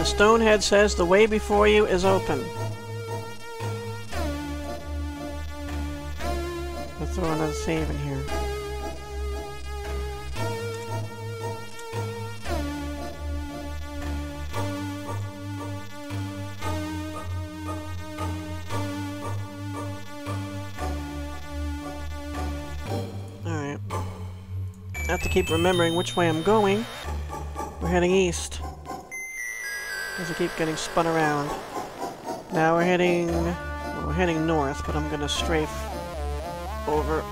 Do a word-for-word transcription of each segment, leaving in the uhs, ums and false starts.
The stonehead says the way before you is open. I'll throw another save in here. Alright. I have to keep remembering which way I'm going. We're heading east. As I keep getting spun around. Now we're heading... Well, we're heading north, but I'm gonna strafe over.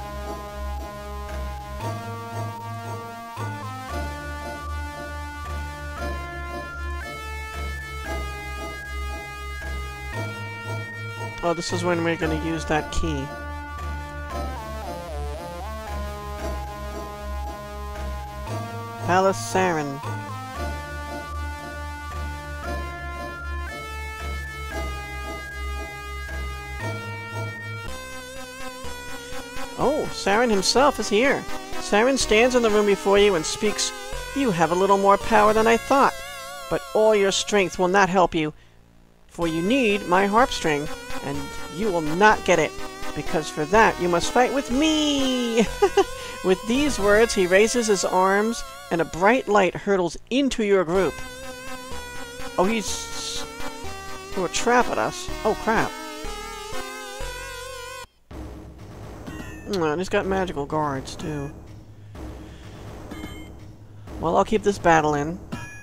Oh, this is when we're gonna use that key. Palace Saren. Oh, Saren himself is here. Saren stands in the room before you and speaks. You have a little more power than I thought, but all your strength will not help you, for you need my harp string, and you will not get it, because for that you must fight with me! With these words, he raises his arms, and a bright light hurtles into your group. Oh, he's... threw a trap at us. Oh, crap. Oh, and he's got magical guards, too. Well, I'll keep this battle in.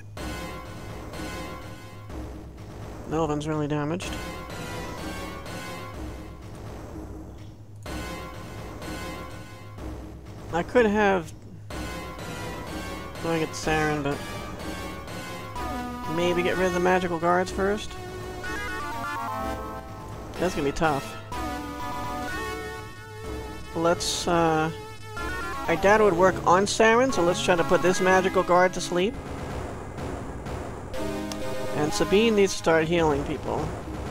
Melvin's really damaged. I could have... I get Saren, but... maybe get rid of the magical guards first? That's gonna be tough. Let's, uh... I doubt it would work on Saren, so let's try to put this magical guard to sleep. And Sabine needs to start healing people.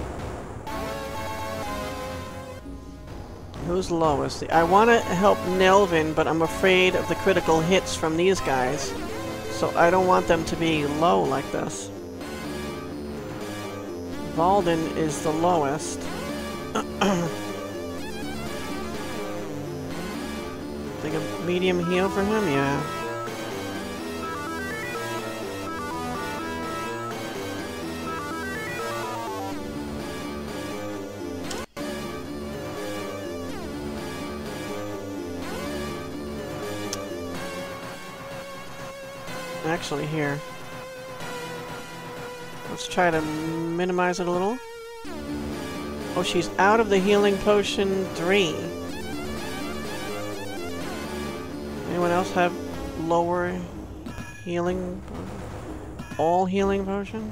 Who's lowest? I want to help Nelvin, but I'm afraid of the critical hits from these guys. So I don't want them to be low like this. Valden is the lowest. Think a medium heal for him? Yeah. Actually, here. Let's try to minimize it a little. Oh, she's out of the healing potion three. Anyone else have lower healing? All healing potion?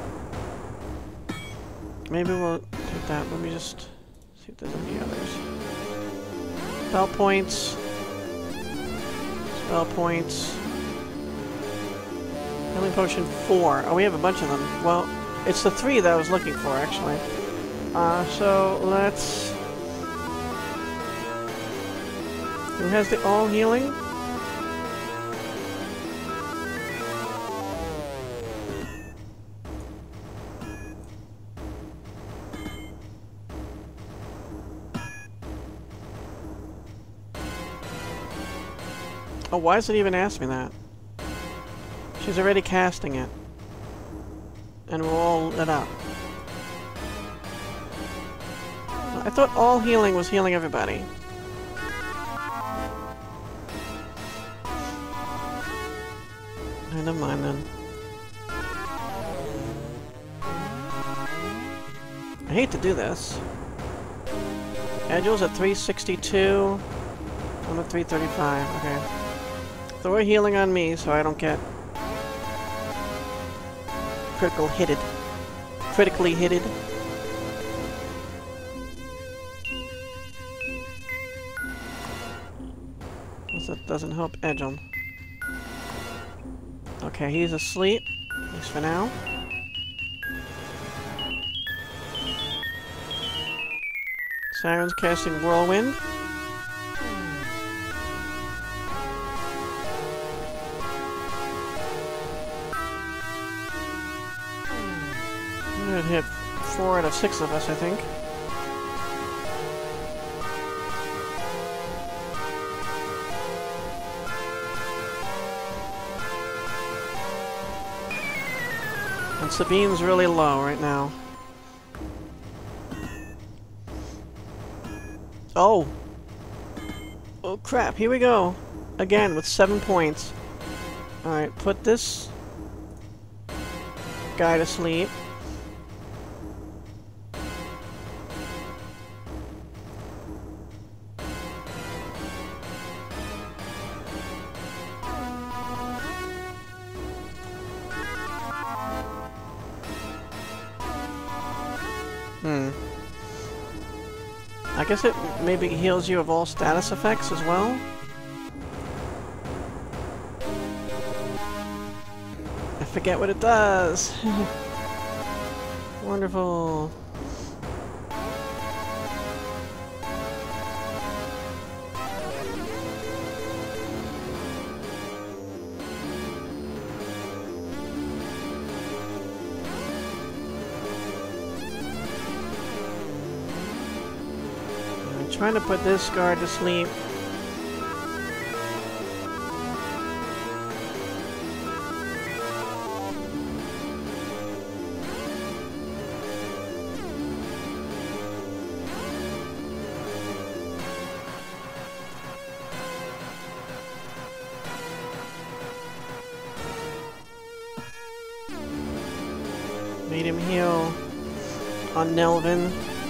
Maybe we'll take that. Let me just see if there's any others. Spell points. Spell points. Healing potion four. Oh, we have a bunch of them. Well, it's the three that I was looking for, actually. Uh, so let's... Who has the all healing? Oh, why does it even ask me that? She's already casting it. And we're all lit up. I thought all healing was healing everybody. Never mind then. I hate to do this. Edgel's at three sixty-two. I'm at three thirty-five. Okay. Throw a healing on me so I don't get critical hitted. Critically hitted. That doesn't help Edgel. Okay, he's asleep. At least for now. Siren's casting Whirlwind. It hit four out of six of us, I think. And Sabine's really low right now. Oh! Oh crap, here we go! Again, with seven points. Alright, put this guy to sleep. Hmm. I guess it maybe heals you of all status effects as well? I forget what it does! Wonderful! Trying to put this guard to sleep. Made him heal on Nelvin.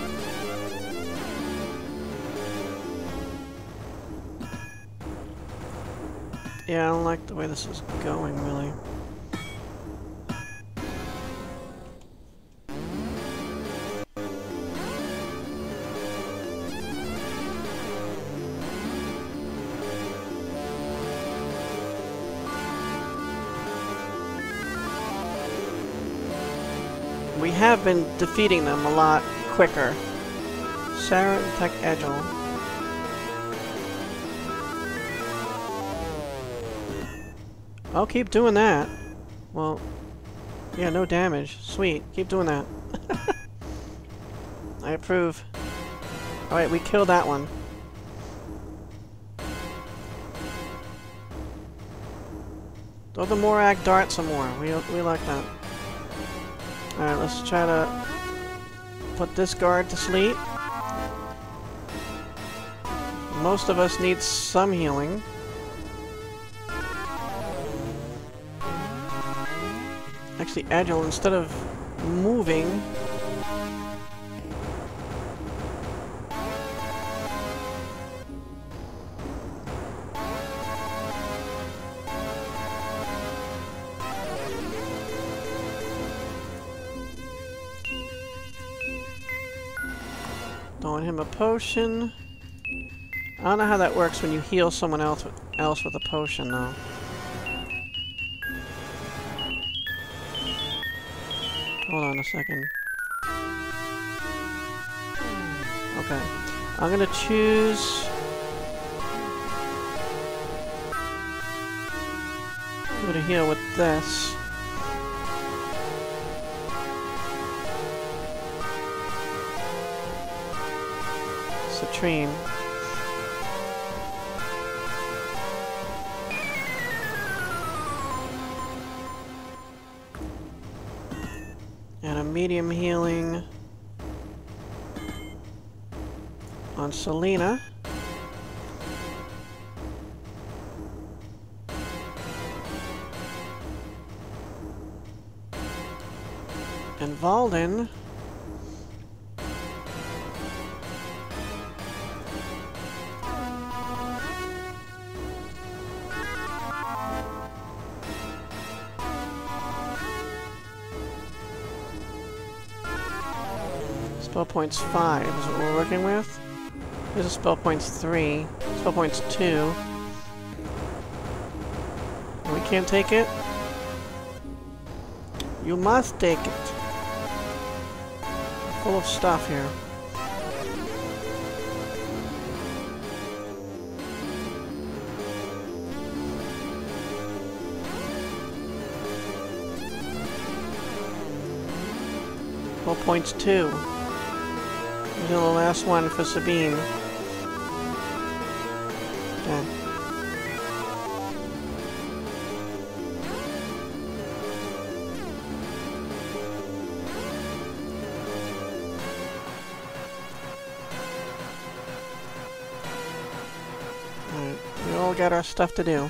Yeah, I don't like the way this is going, really. We have been defeating them a lot quicker. Sarah and Tech Agile. I'll keep doing that. Well, yeah, no damage. Sweet. Keep doing that. I approve. Alright, we killed that one. Throw the Morak dart some more. We, we like that. Alright, let's try to put this guard to sleep. Most of us need some healing. Actually, Agile, instead of moving... Throwing him a potion. I don't know how that works when you heal someone else with, else with a potion, though. Hold on a second. Okay. I'm gonna choose... I'm gonna heal with this. Citrine. And a medium healing on Selena. And Valden. Spell points five is what we're working with. Here's a spell points three. Spell points two. We can't take it? You must take it. Full of stuff here. Well, points two. Here's the last one for Sabine. Okay. Alright, we all got our stuff to do.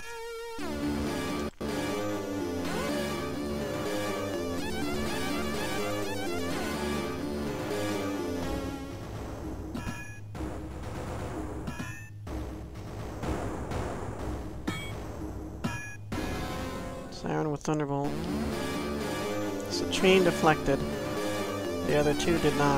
Siren with Thunderbolt. So train deflected. The other two did not.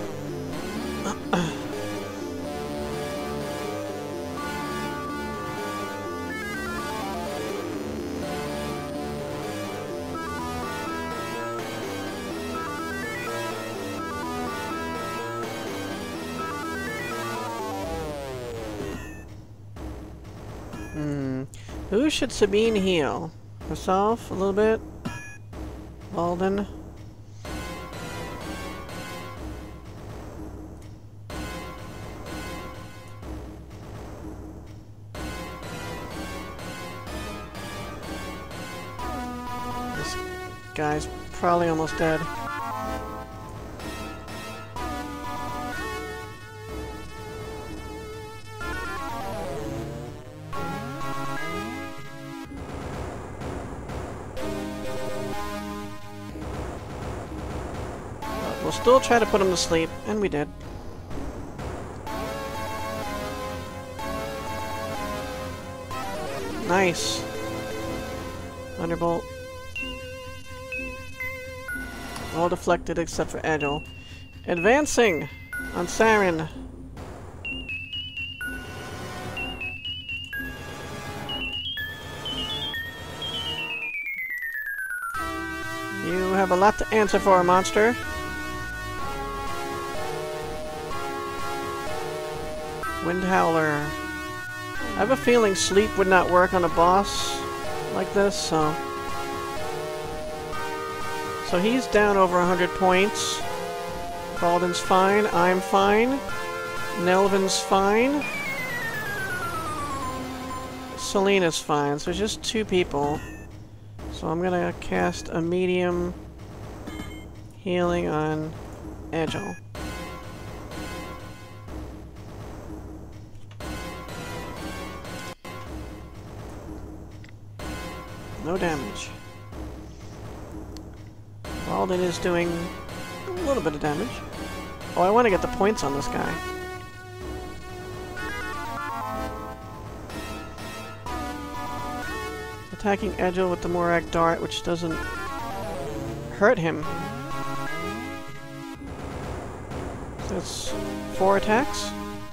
Hmm. Who should Sabine heal? Herself, a little bit. Walden. This guy's probably almost dead. We'll still try to put him to sleep, and we did. Nice. Thunderbolt. All deflected except for Agile. Advancing on Siren. You have a lot to answer for, monster. Wind Howler. I have a feeling sleep would not work on a boss like this, so... So he's down over one hundred points. Balden's fine, I'm fine. Nelvin's fine. Selena's fine, so just two people. So I'm gonna cast a medium healing on Agile. No damage. Walden is doing a little bit of damage. Oh, I want to get the points on this guy. Attacking Agile with the Morak Dart, which doesn't hurt him. So that's four attacks.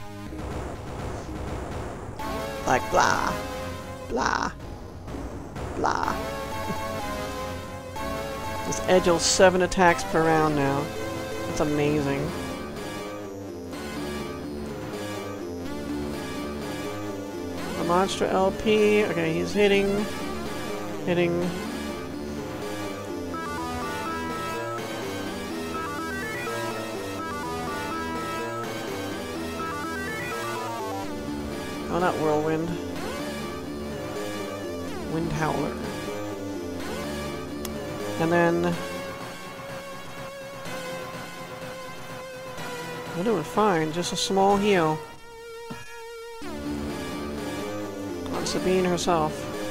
Like blah, blah. Blah. This Agile's seven attacks per round now. That's amazing. The monster L P. Okay, he's hitting. Hitting. Oh, not Whirlwind. Wind Howler. And then... we're doing fine, just a small heal. On Sabine herself.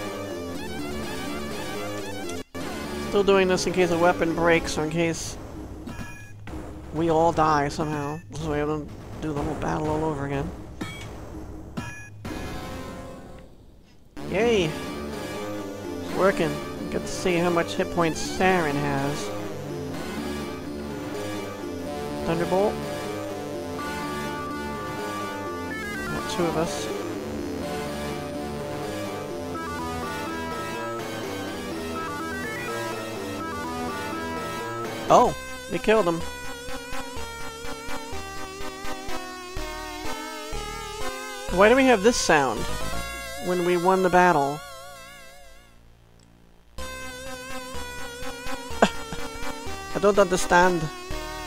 Still doing this in case a weapon breaks or in case we all die somehow. So we have to do the whole battle all over again. Yay! It's working. Get to see how much hit points Siren has. Thunderbolt. Got two of us. Oh! We killed him. Why do we have this sound when we won the battle? I don't understand.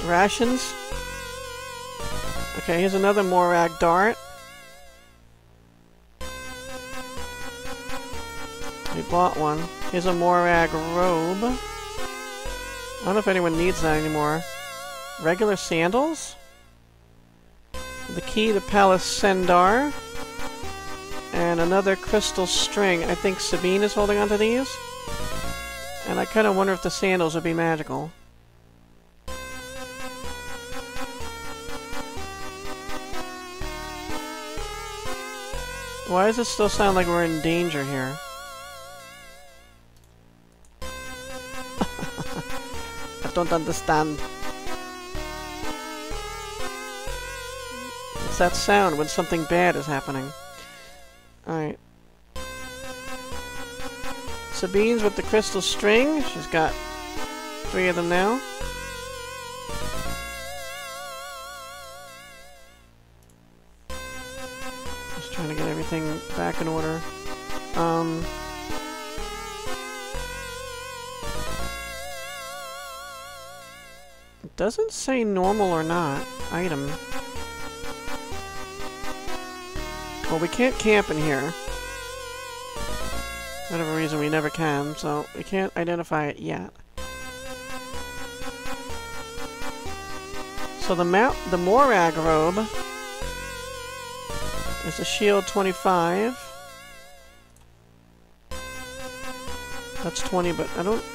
Rations. Okay, here's another Morag dart. We bought one. Here's a Morag robe. I don't know if anyone needs that anymore. Regular sandals? The key to Palace Sendar. And another crystal string. I think Sabine is holding onto these. And I kind of wonder if the sandals would be magical. Why does it still sound like we're in danger here? I don't understand. It's that sound when something bad is happening. Alright. Sabine's with the crystal string. She's got three of them now. Just trying to get everything back in order. Um... It doesn't say normal or not. Item. Well, we can't camp in here. For whatever reason, we never can, so we can't identify it yet. So the mount, the Morag robe is a shield twenty-five. That's twenty, but I don't...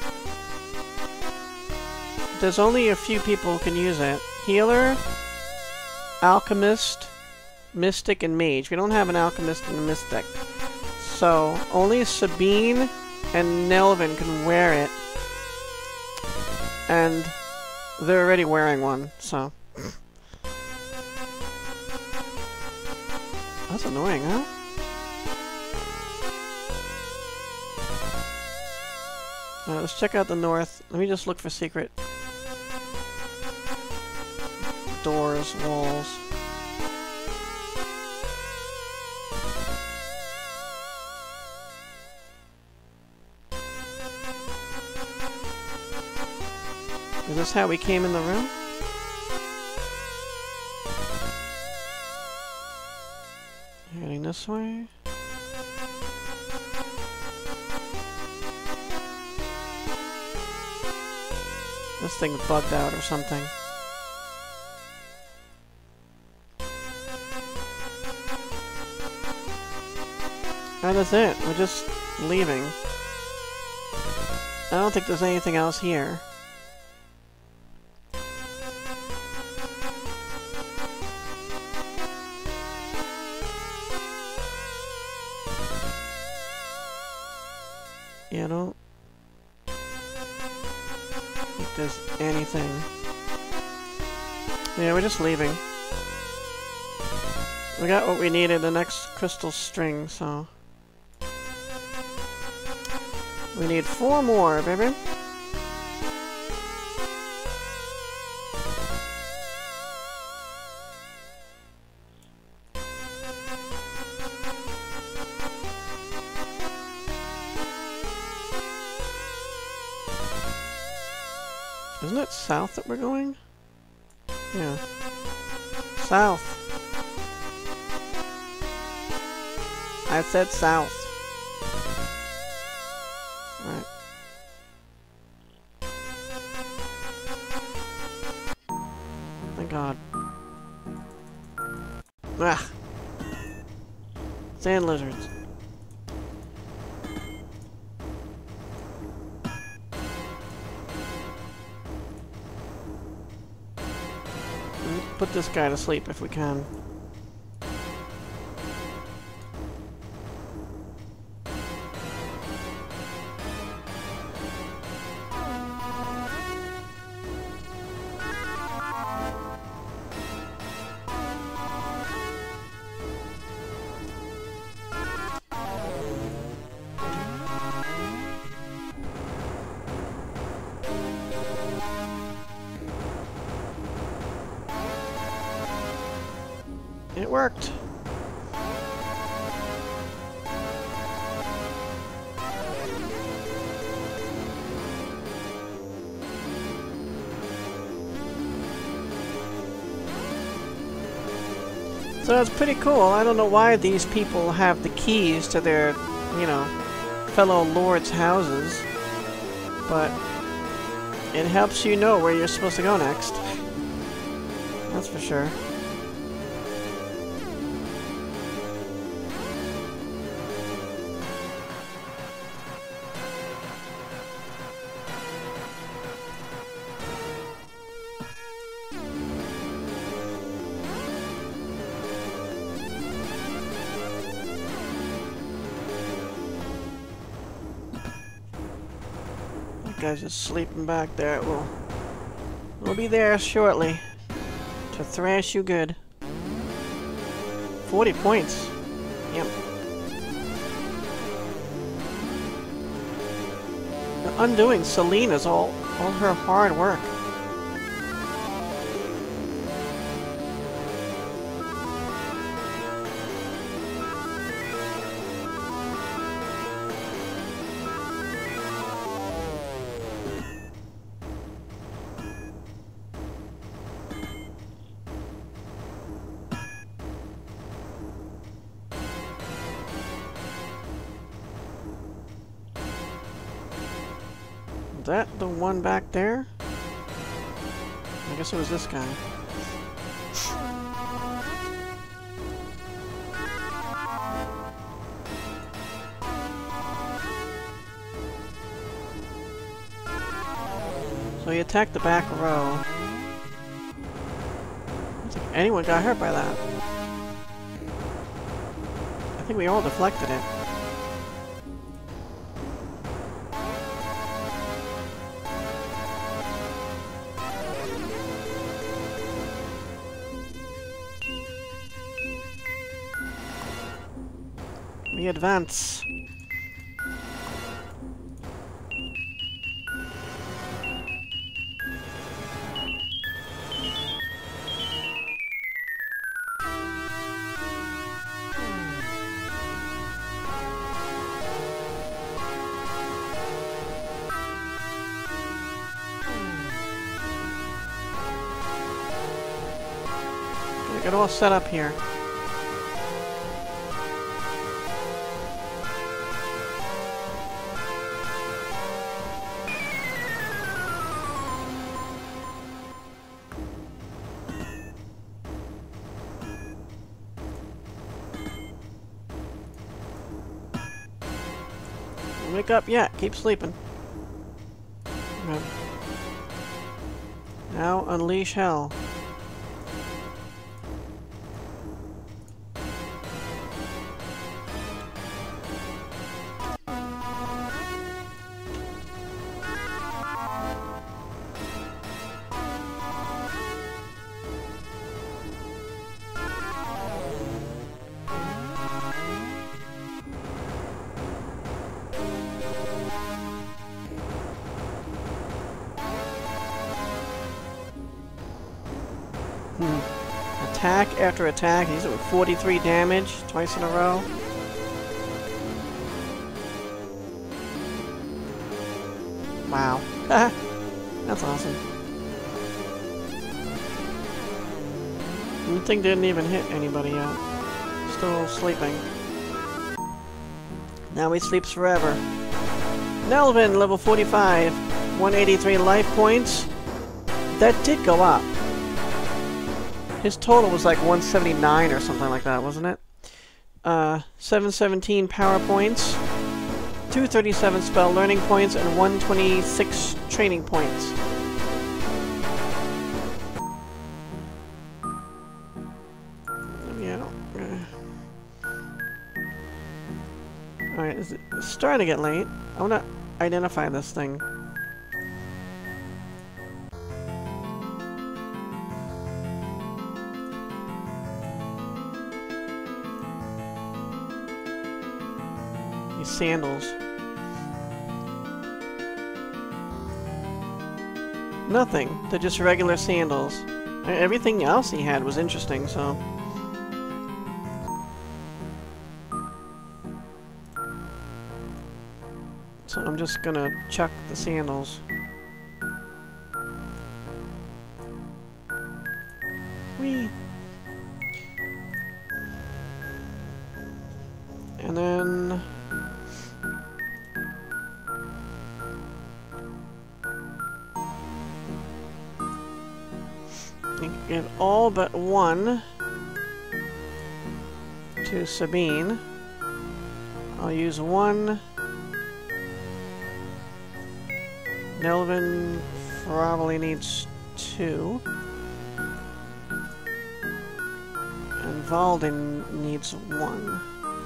There's only a few people who can use it. Healer, Alchemist, Mystic, and Mage. We don't have an Alchemist and a Mystic. So, only Sabine and Nelvin can wear it. And they're already wearing one, so... That's annoying, huh? Alright, let's check out the north. Let me just look for secret doors, walls. Is this how we came in the room? Heading this way. This thing's bugged out or something. And that's it. We're just leaving. I don't think there's anything else here. Yeah, I don't think there's anything. Yeah, we're just leaving. We got what we needed, the next crystal string, so... We need four more, baby. Isn't it south that we're going? Yeah. South. I said south. Right. Thank God. Ah! Sand lizards. Put this guy to sleep if we can. It worked. So it's pretty cool. I don't know why these people have the keys to their, you know, fellow lords' houses, but it helps you know where you're supposed to go next. That's for sure. Guy's just sleeping back there. We'll, we'll be there shortly to thrash you good. forty points. Yep. You're undoing Selena's all, all her hard work. Is that the one back there? I guess it was this guy. So he attacked the back row. I don't think anyone got hurt by that. I think we all deflected it. We advance. Gonna get all set up here. Wake up yet. Keep sleeping. Okay. Now unleash hell. Hmm. Attack after attack. He's doing forty-three damage twice in a row. Wow. That's awesome. The thing didn't even hit anybody yet. Still sleeping. Now he sleeps forever. Nelvin, level forty-five. one eighty-three life points. That did go up. His total was like one seventy-nine or something like that, wasn't it? Uh, seven seventeen power points, two thirty-seven spell learning points, and one twenty-six training points. Yeah. Alright, it's starting to get late. I want to identify this thing. Sandals. Nothing. They're just regular sandals. Everything else he had was interesting, so... So I'm just gonna chuck the sandals. Whee! You can give all but one to Sabine. I'll use one. Nelvin probably needs two. And Valden needs one.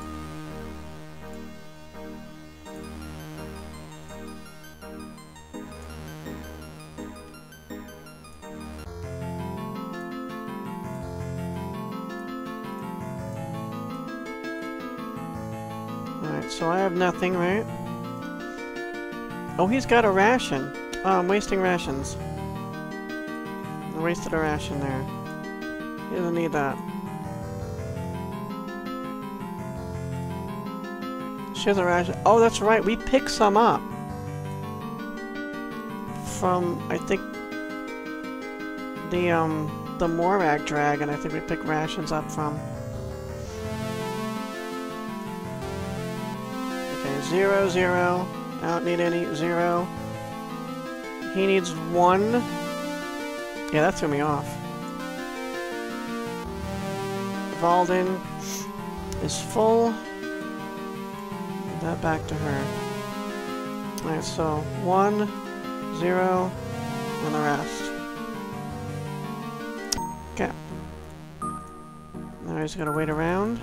Alright, so I have nothing, right? Oh, he's got a ration. Oh, I'm wasting rations. I wasted a ration there. He doesn't need that. She has a ration. Oh, that's right. We picked some up. From, I think, the, um, the Morag Dragon. I think we picked rations up from. Okay, zero, zero. I don't need any. Zero. He needs one. Yeah, that threw me off. Valden is full. That back to her. Alright, so one, zero, and the rest. Okay. Now I just gotta wait around.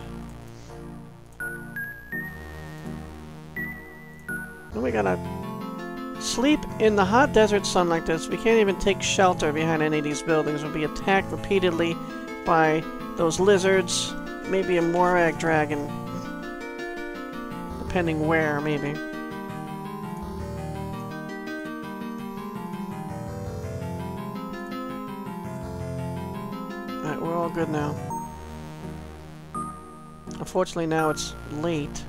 Then we gotta sleep in the hot desert sun like this. We can't even take shelter behind any of these buildings. We'll be attacked repeatedly by those lizards, maybe a Morag dragon. Depending where, maybe. Alright, we're all good now. Unfortunately, now it's late.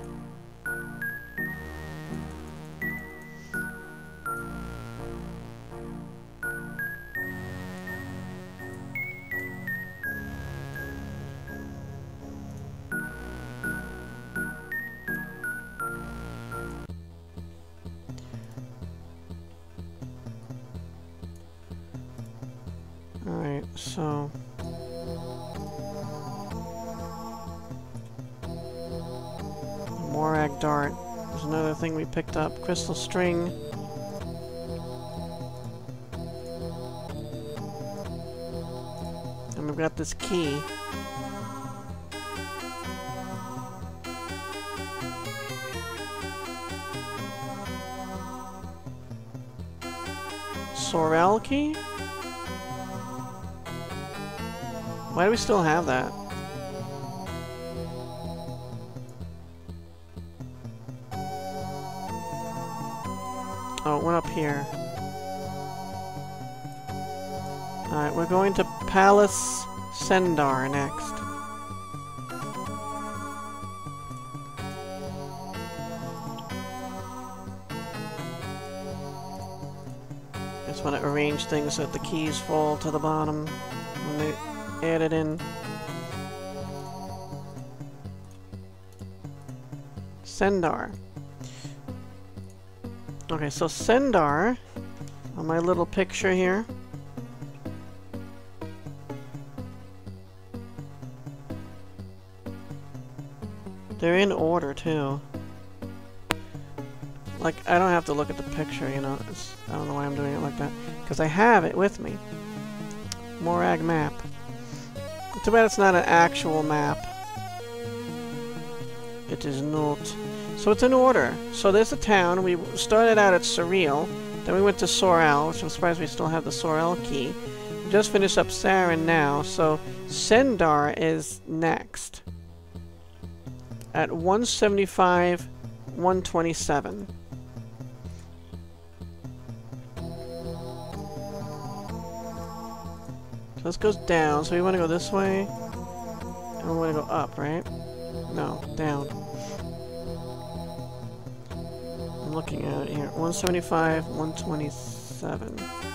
Alright, so... Morag Dart. There's another thing we picked up. Crystal String. And we've got this key. Sorrel key? Why do we still have that? Oh, it went up here. Alright, we're going to Palace Sendar next. Just want to arrange things so that the keys fall to the bottom when they add it in. Sendar. Okay, so Sendar, on my little picture here. They're in order, too. Like, I don't have to look at the picture, you know. It's, I don't know why I'm doing it like that. Because I have it with me. Morag map. Too bad it's not an actual map. It is not. So it's in order. So there's the town. We started out at Surreal. Then we went to Sorrel, which I'm surprised we still have the Sorrel key. We just finished up Sarin now. So Sendar is next. At one seventy-five, one twenty-seven. So this goes down, so we want to go this way, and we want to go up, right? No, down. I'm looking at it here. one seventy-five, one twenty-seven.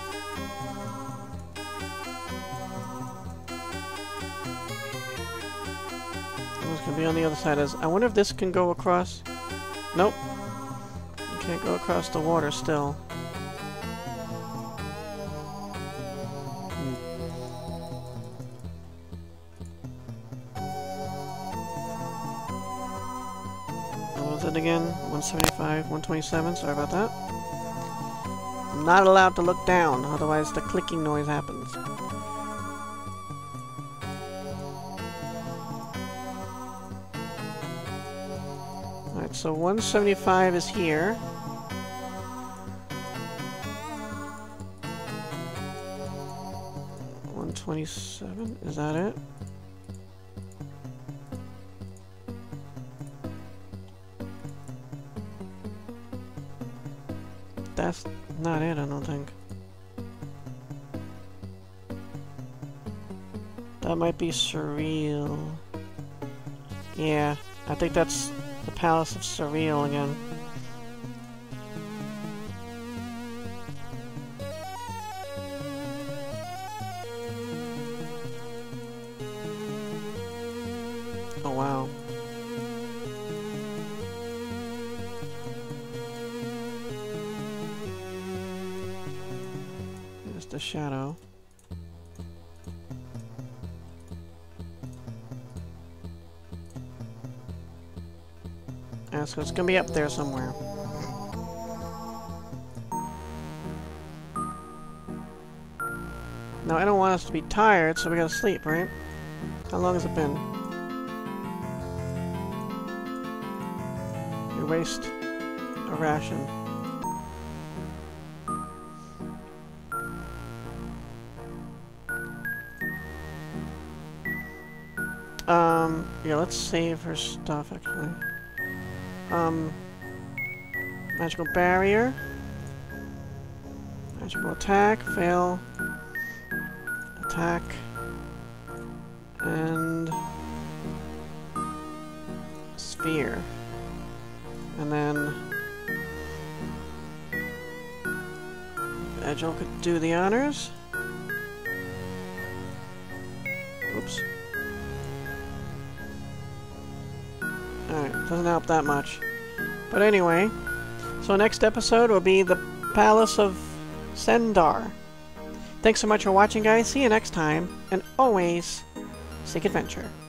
This can be on the other side. As I wonder if this can go across. Nope. You can't go across the water still. it again? one seventy-five, one twenty-seven, sorry about that. I'm not allowed to look down, otherwise the clicking noise happens. Alright, so one seventy-five is here. one twenty-seven, is that it? That's not it, I don't think. That might be Surreal. Yeah, I think that's the Palace of Surreal again. Oh wow. There's the shadow. Yeah, so it's gonna be up there somewhere. Now I don't want us to be tired, so we gotta sleep, right? How long has it been? You waste a ration. Um, yeah, let's save her stuff, actually. Um, magical barrier. Magical attack, fail. Attack. And sphere. And then Edgel could do the honors. Oops. Alright, doesn't help that much. But anyway, so next episode will be the Palace of Sendar. Thanks so much for watching, guys. See you next time, and always seek adventure.